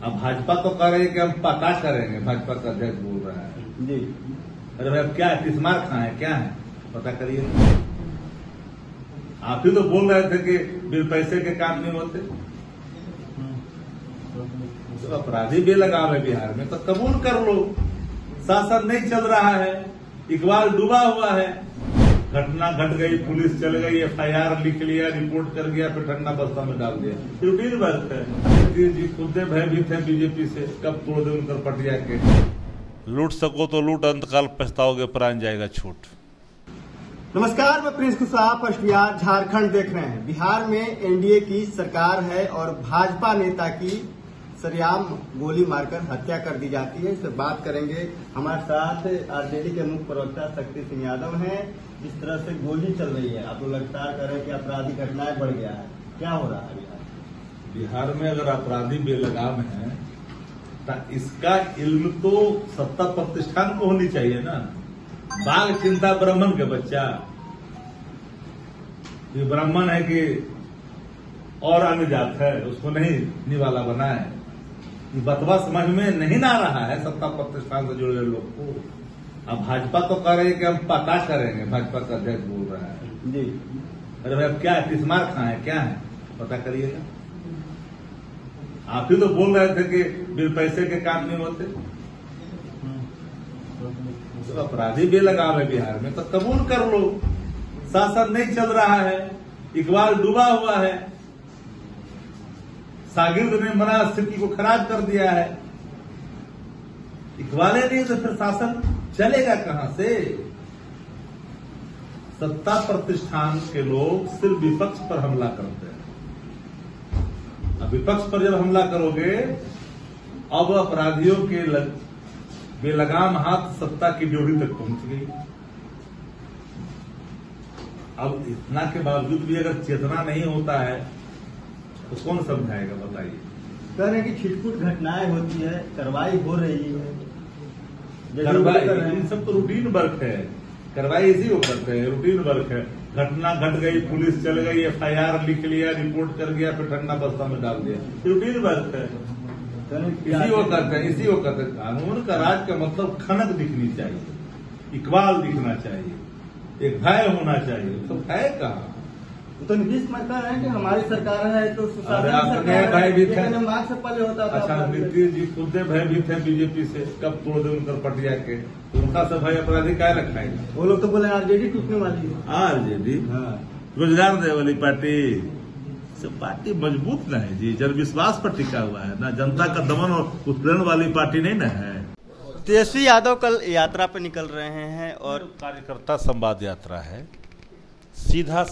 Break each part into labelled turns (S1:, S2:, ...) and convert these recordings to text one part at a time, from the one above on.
S1: अब भाजपा तो कह रही है कि हम पता करेंगे, भाजपा का अध्यक्ष बोल रहा है
S2: जी।
S1: अरे भाई अब क्या है, किस मार खाए क्या है पता करिए। आप ही तो बोल रहे थे कि बिल पैसे के काम नहीं होते। तो अपराधी बेलगाम है बिहार में तो कबूल कर लो, शासन नहीं चल रहा है, इकबाल डूबा हुआ है, घटना घट गई, पुलिस चल गई, एफआईआर लिख लिया, रिपोर्ट कर गया, फिर ठंडा बस्ता में डाल दिया, रूटीन बात है। जी खुद भयभीत है बीजेपी से, कब तोड़ दे उनकर पटिया के। लूट सको तो लूट, अंतकाल पछताओगे, प्राण जाएगा छूट।
S2: नमस्कार, मैं प्रिंस कुशवाहा, फर्स्ट बिहार झारखंड देख रहे हैं। बिहार में एनडीए की सरकार है और भाजपा नेता की सरेआम गोली मारकर हत्या कर दी जाती है। इस पर बात करेंगे। हमारे साथ आरजेडी के मुख्य प्रवक्ता शक्ति सिंह यादव हैं। जिस तरह से गोली चल रही है, आप लोग लगातार कह रहे हैं कि आपराधिक घटनाएं बढ़ गया है, क्या हो रहा है
S1: बिहार में? अगर अपराधी बेलगाम है तो इसका इल्म तो सत्ता प्रतिष्ठान को होनी चाहिए ना। बाघ चिंता ब्राह्मण के बच्चा, ये ब्राह्मण है कि और अन्य जात है, उसको नहीं निवाला बना है। ये बतवा समझ में नहीं ना रहा है सत्ता प्रतिष्ठान से जुड़े लोग को। अब भाजपा तो कह रही है कि हम पता करेंगे, भाजपा का अध्यक्ष बोल रहा है
S2: जी।
S1: अरे भाई अब क्या है, किस मार खाए क्या है पता करिएगा। आप ही तो बोल रहे थे कि बिल पैसे के काम नहीं होते। तो अपराधी बेलगाम है बिहार में तो कबूल कर लो, शासन नहीं चल रहा है, इकबाल डूबा हुआ है, शागिर्द ने मना स्थिति को खराब कर दिया है। इकबाले नहीं तो फिर शासन चलेगा कहां से? सत्ता प्रतिष्ठान के लोग सिर्फ विपक्ष पर हमला करते हैं। अब विपक्ष पर जब हमला करोगे, अब अपराधियों के बेलगाम हाथ सत्ता की ड्योढ़ी तक पहुंच गई। अब इतना के बावजूद भी अगर चेतना नहीं होता है तो कौन समझाएगा बताइए।
S2: कह रहे हैं कि छिटपुट घटनाएं होती है, कार्रवाई हो रही है।
S1: कार्रवाई इन सब तो रूटीन वर्क है, कार्रवाई इसी को करते हैं, रूटीन वर्क है। घटना घट गई, पुलिस चल गई, एफआईआर लिख लिया, रिपोर्ट कर गया, फिर ठंडा बस्ता में डाल दिया, रूटीन वर्क है। इसी को करते हैं, इसी को करते हैं। कानून का राज का मतलब खनक दिखनी चाहिए, इकबाल दिखना चाहिए, एक भय होना चाहिए। तो भय कहाँ?
S2: तो नीतीश कुमार कह रहे हैं कि हमारी सरकार है तो
S1: भयभीत है।
S2: मार्च से पहले होता था।
S1: अच्छा, नीतीश जी खुद भयभीत है बीजेपी से, कब तोड़ दे उनकर पटिया के। उनका सब भय अपराधी क्या रखाएगा?
S2: वो लोग तो बोले आरजेडी टूटने वाली है।
S1: आरजेडी रोजगार देने वाली पार्टी, सब पार्टी मजबूत न है जी, जन विश्वास पर टिका हुआ है ना, जनता का दमन और उत्पीड़न वाली पार्टी नहीं न है।
S2: तेजस्वी यादव कल यात्रा पे निकल रहे हैं और
S1: कार्यकर्ता संवाद यात्रा है, सीधा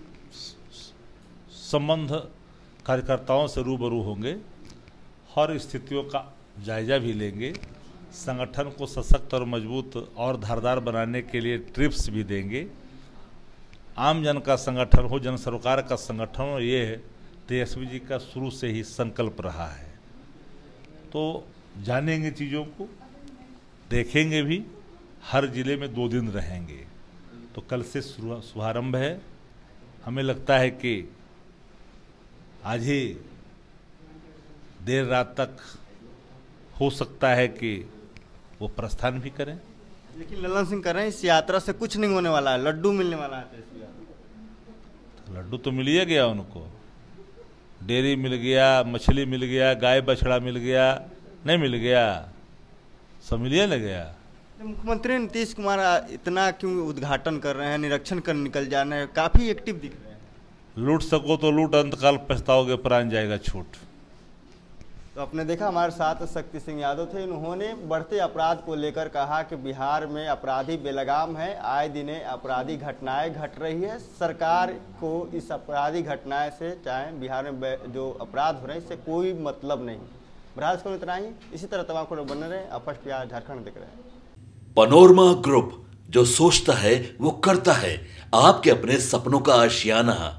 S1: संबंध कार्यकर्ताओं से रूबरू होंगे, हर स्थितियों का जायजा भी लेंगे, संगठन को सशक्त और मजबूत और धारदार बनाने के लिए ट्रिप्स भी देंगे। आम जन का संगठन हो, जन सरोकार का संगठन हो, ये तेजस्वी जी का शुरू से ही संकल्प रहा है। तो जानेंगे चीज़ों को, देखेंगे भी। हर जिले में 2 दिन रहेंगे, तो कल से शुभारंभ है। हमें लगता है कि आज ही देर रात तक हो सकता है कि वो प्रस्थान भी करें।
S2: लेकिन ललन सिंह कह रहे हैं इस यात्रा से कुछ नहीं होने वाला है, लड्डू मिलने वाला है।
S1: तो लड्डू तो मिल ही गया उनको, डेयरी मिल गया, मछली मिल गया, गाय बछड़ा मिल गया, नहीं मिल गया, सब मिलिए न गया।
S2: मुख्यमंत्री नीतीश कुमार इतना क्यों उद्घाटन कर रहे हैं, निरीक्षण कर निकल जाना है, काफी एक्टिव दिख रहे हैं।
S1: लूट सको तो लूट, अंतकाल पछताओगे, प्राण जाएगा छूट।
S2: तो आपने देखा हमारे साथ शक्ति सिंह यादव थे। उन्होंने बढ़ते अपराध को लेकर कहा कि बिहार में अपराधी बेलगाम है, आए दिने अपराधी घटनाएं घट रही है। सरकार को इस अपराधी घटनाएं से, चाहे बिहार में जो अपराध हो रहे हैं, इससे कोई मतलब नहीं। बहरहाल को इतना ही, इसी तरह तमाम को बने रहे। आप फर्स्ट बिहार झारखंड देख रहे हैं।
S3: पनोरमा ग्रुप, जो सोचता है वो करता है। आपके अपने सपनों का आशियाना।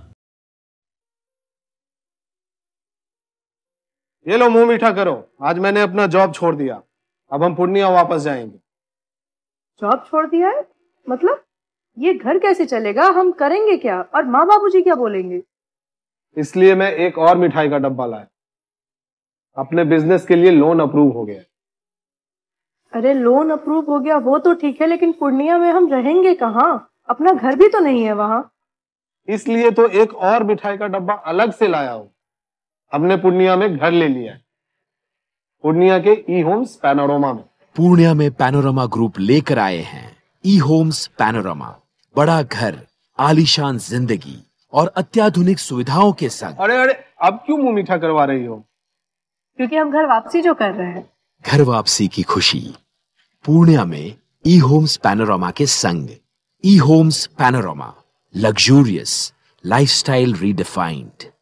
S4: ये लो मुंह मीठा करो, आज मैंने अपना जॉब छोड़ दिया, अब हम पूर्णिया वापस जाएंगे।
S5: जॉब छोड़ दिया है? मतलब ये घर कैसे चलेगा, हम करेंगे क्या, और माँ बाबूजी क्या बोलेंगे?
S4: इसलिए मैं एक और मिठाई का डब्बा लाया। अपने बिजनेस के लिए लोन अप्रूव हो गया।
S5: अरे लोन अप्रूव हो गया वो तो ठीक है, लेकिन पूर्णिया में हम रहेंगे कहाँ? अपना घर भी तो नहीं है वहाँ।
S4: इसलिए तो एक और मिठाई का डब्बा अलग से लाया हूं। हमने पूर्णिया में घर ले लिया है, पूर्णिया के ई होम्स पैनोरमा में।
S6: पूर्णिया में पैनोरमा ग्रुप लेकर आए हैं ई होम्स पैनोरमा। बड़ा घर, आलीशान जिंदगी और अत्याधुनिक सुविधाओं के संग।
S4: अरे अरे, अब क्यों मुंह मीठा करवा रही हो?
S5: क्योंकि हम घर वापसी जो कर रहे हैं।
S6: घर वापसी की खुशी पूर्णिया में ई होम्स पैनोरमा के संग। ई homes panorama, luxurious lifestyle redefined.